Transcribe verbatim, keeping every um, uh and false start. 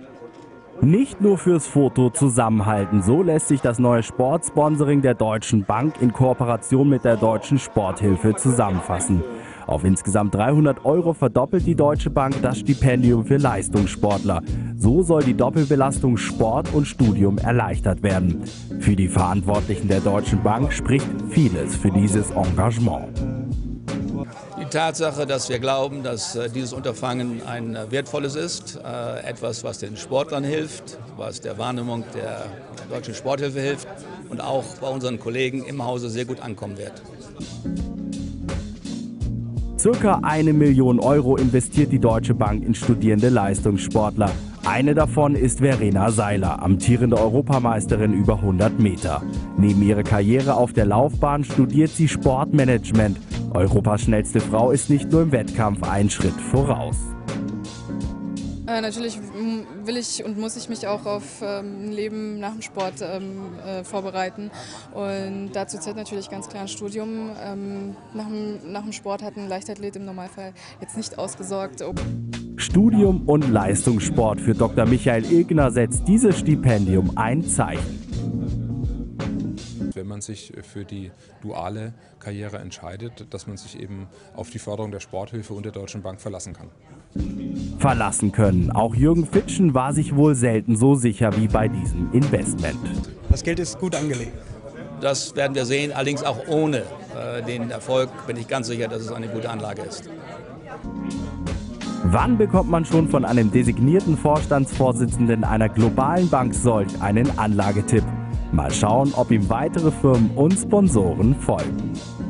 Nicht nur fürs Foto zusammenhalten, so lässt sich das neue Sportsponsoring der Deutschen Bank in Kooperation mit der Deutschen Sporthilfe zusammenfassen. Auf insgesamt dreihundert Euro verdoppelt die Deutsche Bank das Stipendium für Leistungssportler. So soll die Doppelbelastung Sport und Studium erleichtert werden. Für die Verantwortlichen der Deutschen Bank spricht vieles für dieses Engagement. Die Tatsache, dass wir glauben, dass äh, dieses Unterfangen ein äh, wertvolles ist, äh, etwas, was den Sportlern hilft, was der Wahrnehmung der, der Deutschen Sporthilfe hilft und auch bei unseren Kollegen im Hause sehr gut ankommen wird. Circa eine Million Euro investiert die Deutsche Bank in studierende Leistungssportler. Eine davon ist Verena Seiler, amtierende Europameisterin über hundert Meter. Neben ihrer Karriere auf der Laufbahn studiert sie Sportmanagement. Europas schnellste Frau ist nicht nur im Wettkampf einen Schritt voraus. Äh, natürlich will ich und muss ich mich auch auf ähm, ein Leben nach dem Sport ähm, äh, vorbereiten. Und dazu zählt natürlich ganz klar ein Studium. Ähm, nach, dem, nach dem Sport hat ein Leichtathlet im Normalfall jetzt nicht ausgesorgt. Studium und Leistungssport. Für Doktor Michael Ilgner setzt dieses Stipendium ein Zeichen. Wenn man sich für die duale Karriere entscheidet, dass man sich eben auf die Förderung der Sporthilfe und der Deutschen Bank verlassen kann. Verlassen können. Auch Jürgen Fitschen war sich wohl selten so sicher wie bei diesem Investment. Das Geld ist gut angelegt. Das werden wir sehen, allerdings auch ohne äh, den Erfolg bin ich ganz sicher, dass es eine gute Anlage ist. Wann bekommt man schon von einem designierten Vorstandsvorsitzenden einer globalen Bank solch einen Anlagetipp? Mal schauen, ob ihm weitere Firmen und Sponsoren folgen.